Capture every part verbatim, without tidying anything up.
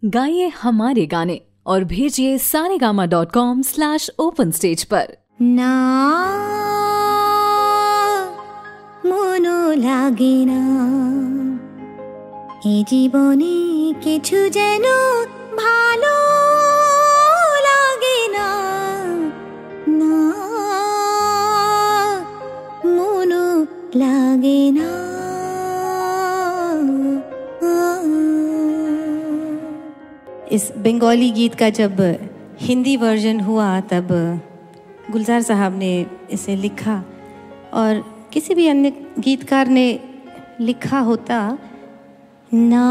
गाइए हमारे गाने और भेजिए Saregama dot com slash open stage पर। ना মনো লাগে না এই জীবনে কিছু যেন ভালো লাগে না না মনো লাগে না। इस बंगाली गीत का जब हिंदी वर्जन हुआ तब गुलजार साहब ने इसे लिखा और किसी भी अन्य गीतकार ने लिखा होता ना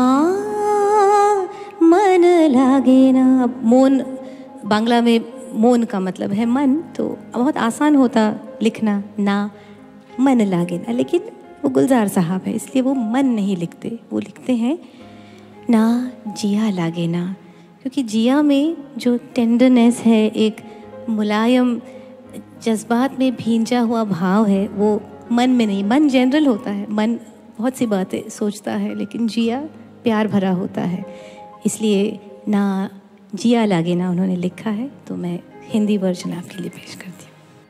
मन लागे ना। मौन बांग्ला में मौन का मतलब है मन, तो बहुत आसान होता लिखना ना मन लागे ना, लेकिन वो गुलजार साहब है इसलिए वो मन नहीं लिखते, वो लिखते हैं ना जिया लागे ना, क्योंकि जिया में जो टेंडरनेस है, एक मुलायम जज्बात में भींजा हुआ भाव है, वो मन में नहीं। मन जनरल होता है, मन बहुत सी बातें सोचता है, लेकिन जिया प्यार भरा होता है, इसलिए ना जिया लागे ना उन्होंने लिखा है। तो मैं हिंदी वर्जन आपके लिए पेश करती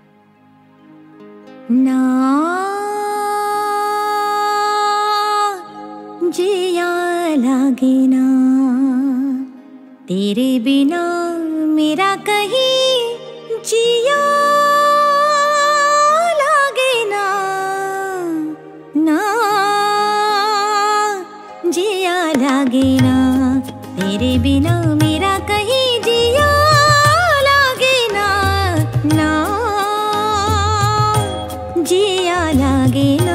हूँ। ना जिया लागे ना तेरे बिना मेरा कहीं जिया लागे ना ना जिया लागे ना तेरे बिना मेरा कहीं जिया लागे ना ना जिया लागे ना।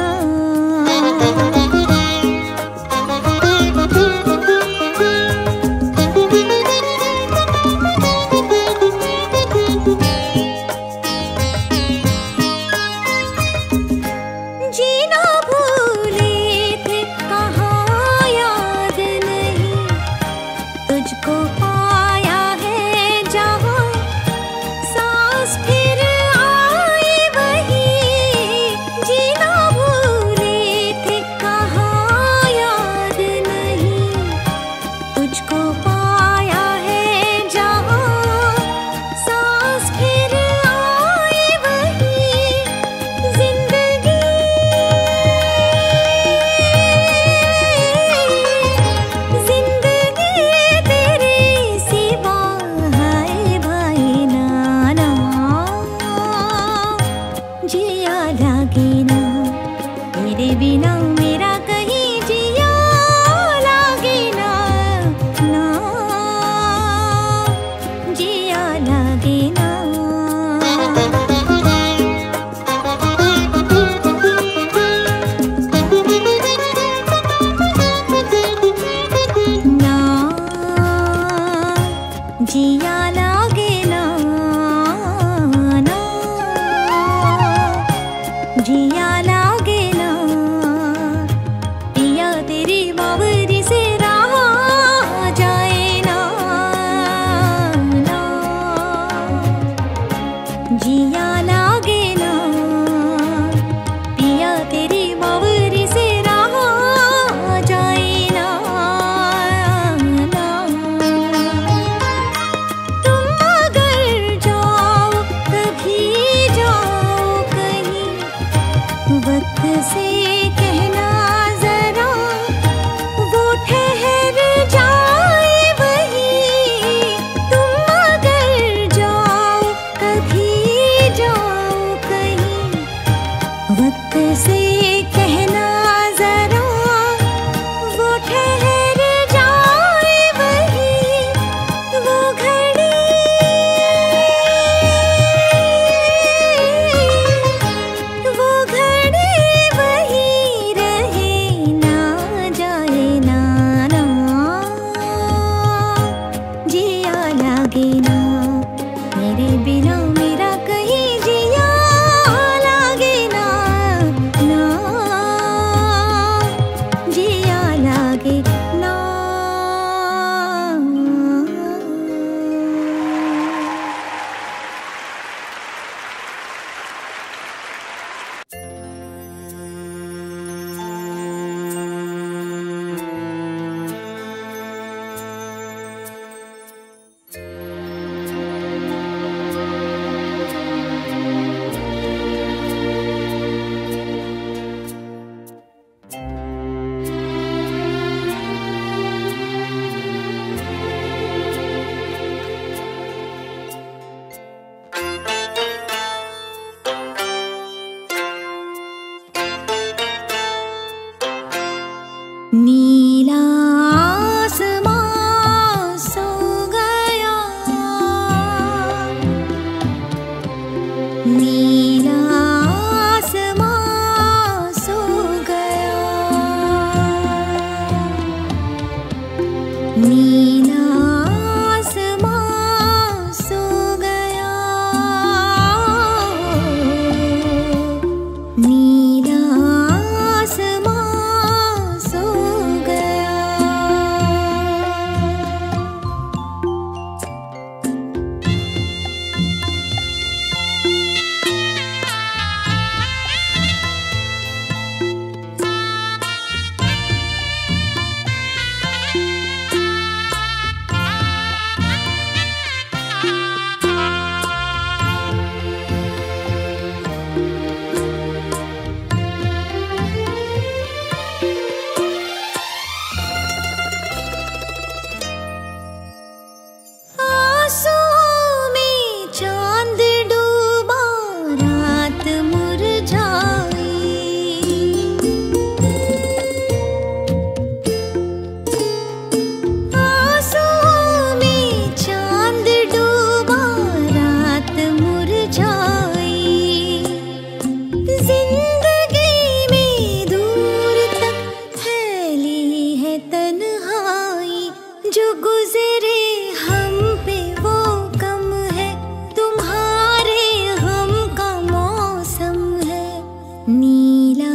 तेरे हम पे वो कम है, तुम्हारे हम का मौसम है। नीला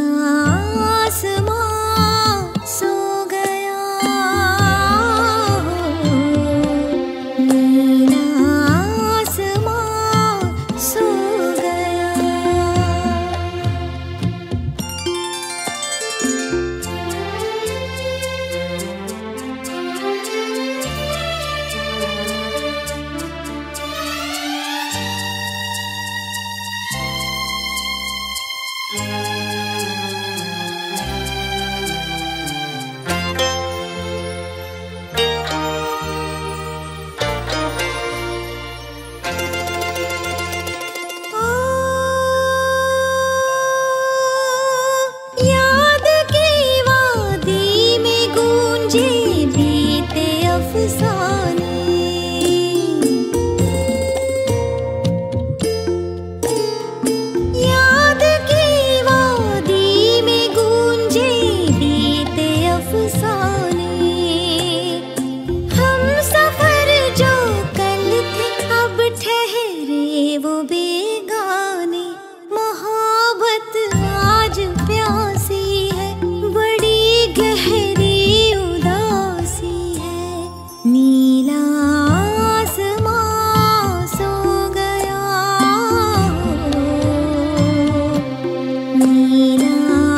आसमां सो गया, नीला आसमां सो गया। याद की वादी में गूंजे बीते अफसाने, याद की वादी में गूंजे बीते अफसाने। हम सफर जो कल थे अब ठहरे वो बेगाने। मोहब्बत आज प्यासी है, बड़ी गहरी उदासी है। नीला आसमां सो गया, नीला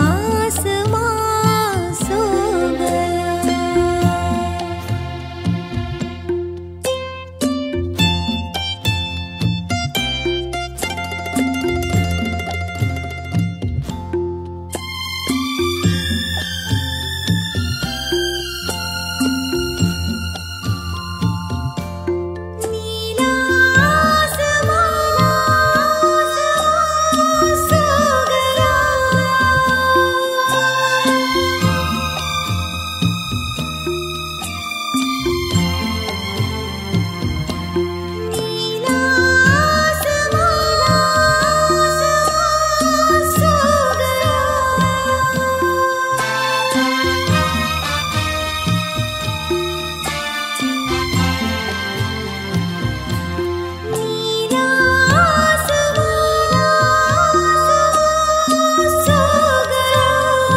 आसमां सो गया। नीला आसमां सो गया, नीला आसमां सो गया। नीला आसमां सो गया।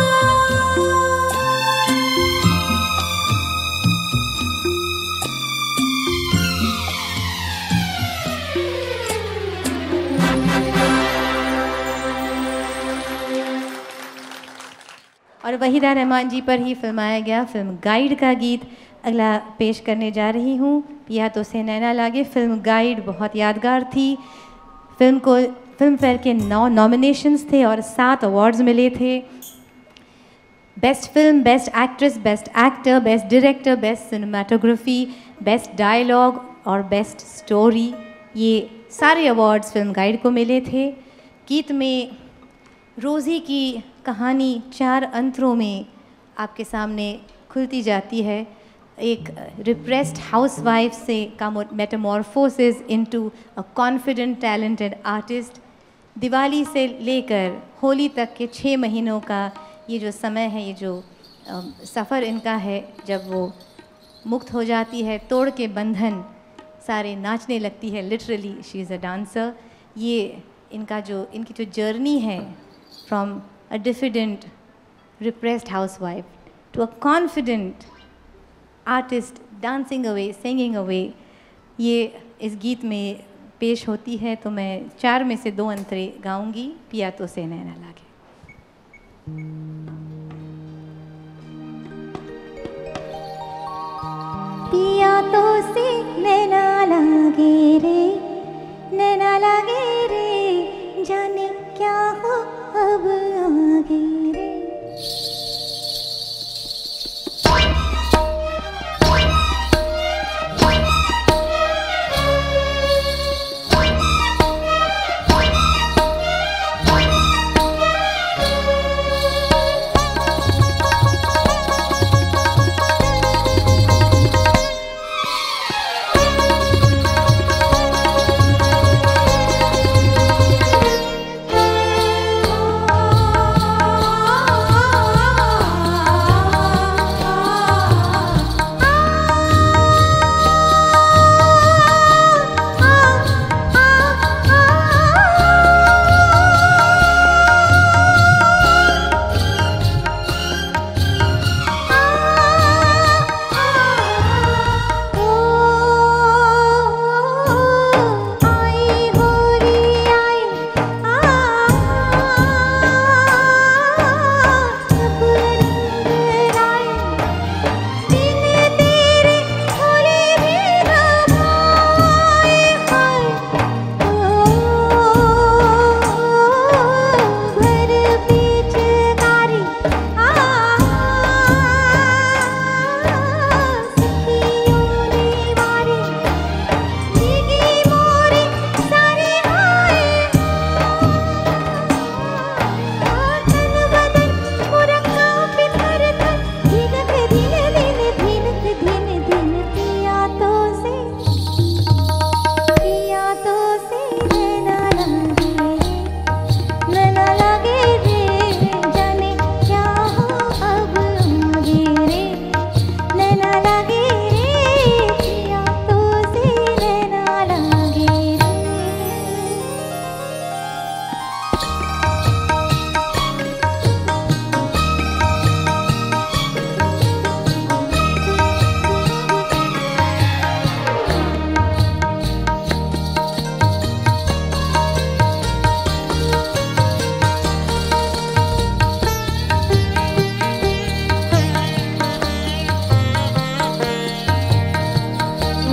और वहीदा रहमान जी पर ही फिल्माया गया फिल्म गाइड का गीत अगला पेश करने जा रही हूँ। पिया तो से नैना लागे। फिल्म गाइड बहुत यादगार थी। फिल्म को फिल्म फेयर के नौ नॉमिनेशंस थे और सात अवार्ड्स मिले थे। Best film, best actress, best actor, best director, best cinematography, best dialogue और बेस्ट स्टोरी, ये सारे अवार्ड्स फिल्म गाइड को मिले थे। गीत में रोज़ी की कहानी चार अंतरों में आपके सामने खुलती जाती है। एक रिप्रेस्ड हाउसवाइफ से का metamorphosis into a confident talented artist. Diwali से लेकर होली तक के छः महीनों का ये जो समय है, ये जो सफ़र इनका है, जब वो मुक्त हो जाती है, तोड़ के बंधन, सारे नाचने लगती है। Literally she is a dancer. ये इनका जो इनकी जो जर्नी है from a diffident repressed housewife to a confident artist, dancing away, singing away, ये इस गीत में पेश होती है। तो मैं चार में से दो अंतरे गाऊंगी। पिया तो से नैना लागे। पिया तो से नैना लागे रे, नैना लागे रे, जाने क्या हो अब आगे रे।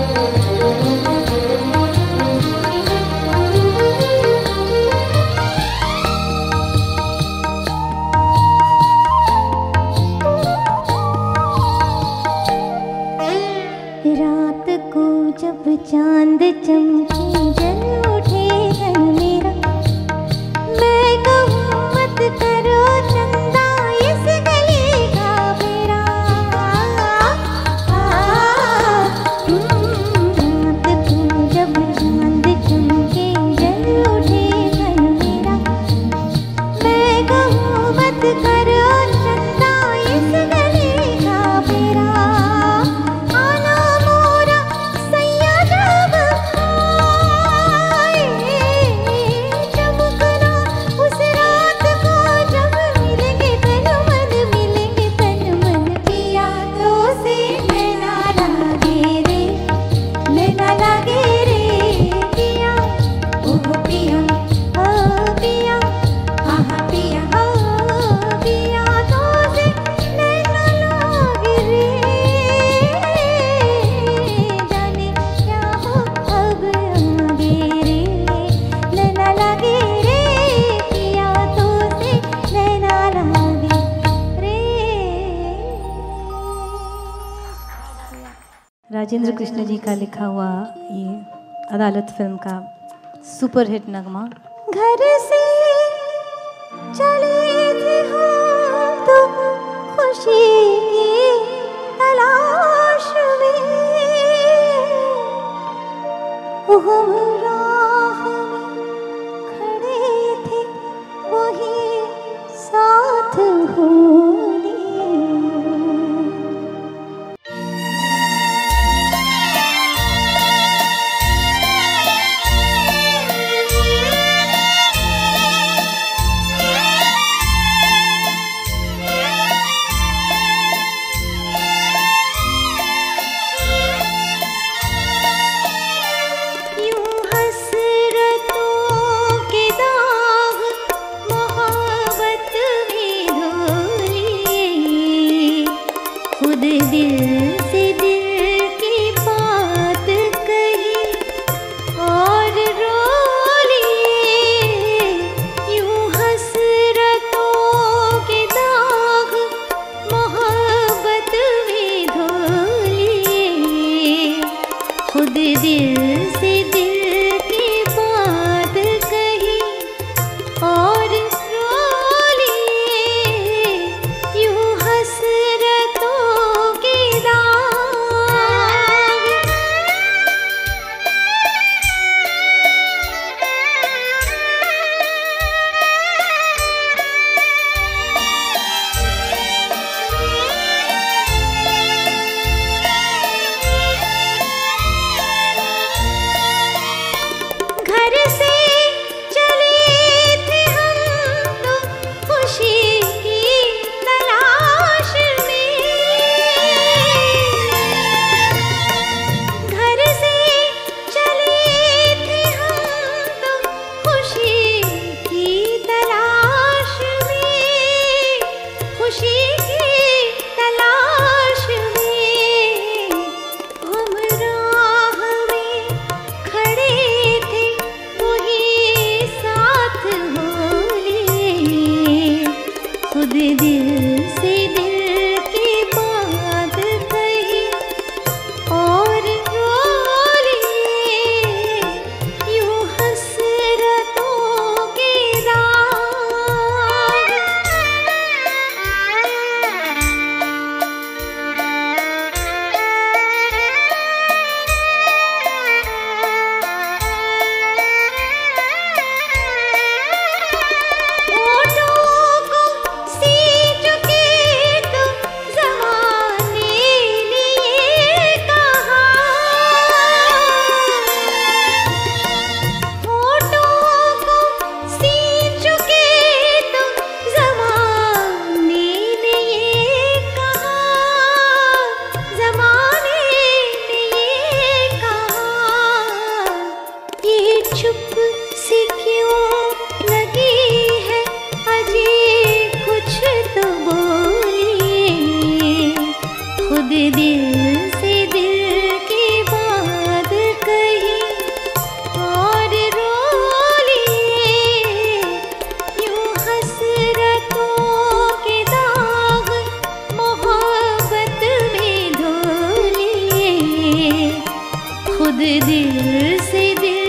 रात को जब चांद चमके जल उठे तन मेरा, मैं कहूँ मत करो चंदा इस गली का बेरा। रात को जब चांद चमके जल उठे तन मेरा, मैं कहूँ मत करो चंदा इस गली का बेरा। राजेंद्र कृष्ण जी का लिखा हुआ ये अदालत फिल्म का सुपर हिट नगमा। घर से चले थे हम तो खुशी की तलाश में, हम राह में खड़े थे वही साथ होली। दिल से दिल